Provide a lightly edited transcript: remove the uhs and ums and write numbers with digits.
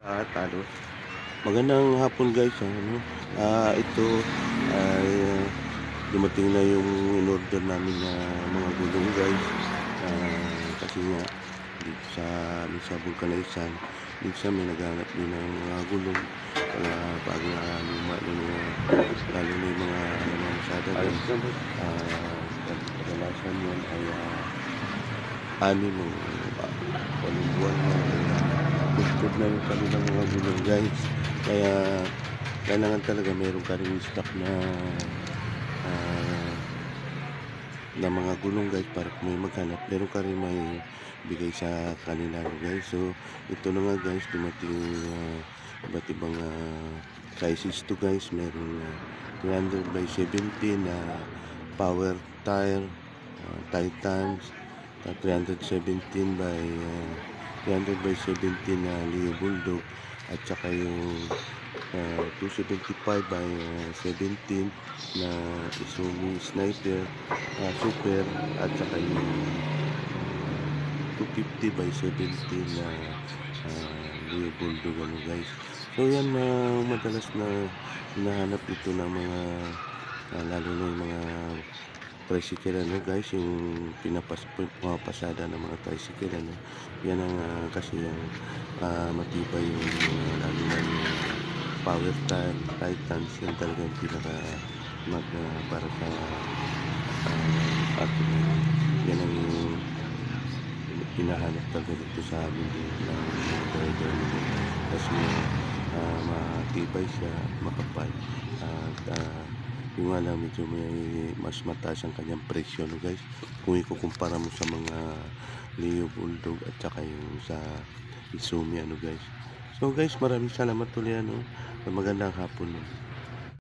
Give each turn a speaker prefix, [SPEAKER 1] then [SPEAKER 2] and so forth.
[SPEAKER 1] Talo. Magandang hapon guys, ito ay dumating na yung in-order namin na mga gulong guys. Kasi nga dito sa amin sa Vulcanizan, minsan may naghahanap din ng mga gulong pag luma ng mga lalo na yung mga namamasada guys. Kadalasan yan ay anim o walong buwan na busted na yung kanilang mga gulong guys. Kaya kailangan talaga meron ka rin stock ah, na mga gulong guys para kung may maghanap meron ka rin may bigay sa kanila guys. So ito na nga guys, dumating iba't ibang sizes to guys. Meron 300 by 17 na power tire, Titans, 317 by 300 by 17 na Leo Bulldog, at saka yung 275 by 17 na Izumi Sniper Super, at saka yung 250 by 17 na Leo Bulldog guys. So yan, madalas na hinahanap ito ng mga lalo na yung mga tricycle guys, yung pinapasada ng mga tricycle yan ang kasi yung matibay yung lalo na yung power Titans. Yan talaga yung pinaka para sa atin. Yan ang hinahanap talaga dito sa amin ng driver kasi matibay siya, makapal, at yung alam medyo may mas mataas ang kanyang presyo guys kung ikukumpara mo sa mga Leo Bulldog at saka yung sa Izumi guys. So guys, maraming salamat ulit, magandang hapon.